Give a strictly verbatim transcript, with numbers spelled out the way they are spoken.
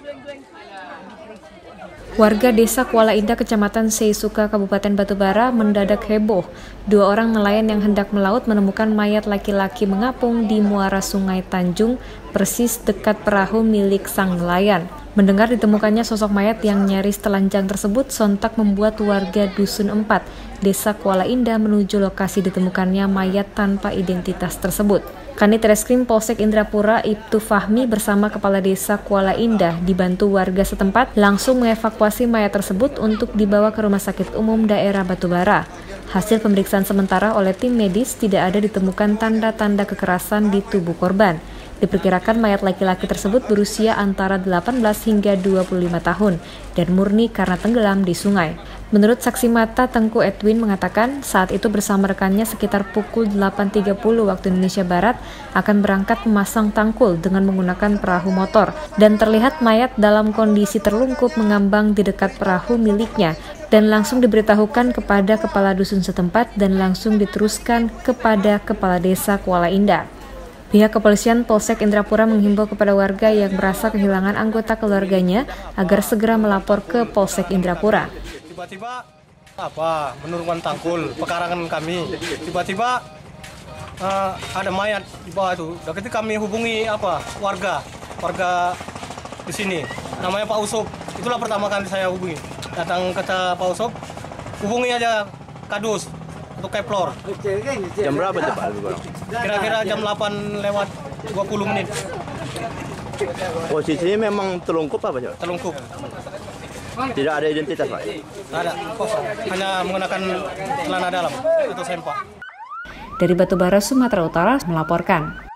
Warga Desa Kuala Indah, Kecamatan Seisuka, Kabupaten Batubara mendadak heboh. Dua orang nelayan yang hendak melaut menemukan mayat laki-laki mengapung di muara Sungai Tanjung, persis dekat perahu milik sang nelayan. Mendengar ditemukannya sosok mayat yang nyaris telanjang tersebut, sontak membuat warga Dusun empat, Desa Kuala Indah menuju lokasi ditemukannya mayat tanpa identitas tersebut. Kanit Reskrim Polsek Indrapura Ibtu Fahmi bersama Kepala Desa Kuala Indah dibantu warga setempat langsung mengevakuasi mayat tersebut untuk dibawa ke Rumah Sakit Umum Daerah Batubara. Hasil pemeriksaan sementara oleh tim medis tidak ada ditemukan tanda-tanda kekerasan di tubuh korban. Diperkirakan mayat laki-laki tersebut berusia antara delapan belas hingga dua puluh lima tahun dan murni karena tenggelam di sungai. Menurut saksi mata, Tengku Edwin mengatakan saat itu bersama rekannya sekitar pukul delapan tiga puluh waktu Indonesia Barat akan berangkat memasang tangkul dengan menggunakan perahu motor dan terlihat mayat dalam kondisi terlungkup mengambang di dekat perahu miliknya dan langsung diberitahukan kepada kepala dusun setempat dan langsung diteruskan kepada Kepala Desa Kuala Indah. Pihak kepolisian Polsek Indrapura menghimbau kepada warga yang merasa kehilangan anggota keluarganya agar segera melapor ke Polsek Indrapura. Tiba-tiba apa menurunkan tangkul pekarangan kami. Tiba-tiba uh, ada mayat di bawah itu. Dan ketika kami hubungi apa warga warga di sini, namanya Pak Usop. Itulah pertama kali saya hubungi. Datang ke Pak Usop, hubungi aja Kadus untuk Keplor. Jam berapa tuh Pak? Kira-kira jam delapan lewat dua puluh menit. Posisinya memang terlungkup apa Pak? Terlungkup. Tidak ada identitas Pak? Ada, kosong. Hanya menggunakan celana dalam atau sempak. Dari Batubara, Sumatera Utara melaporkan.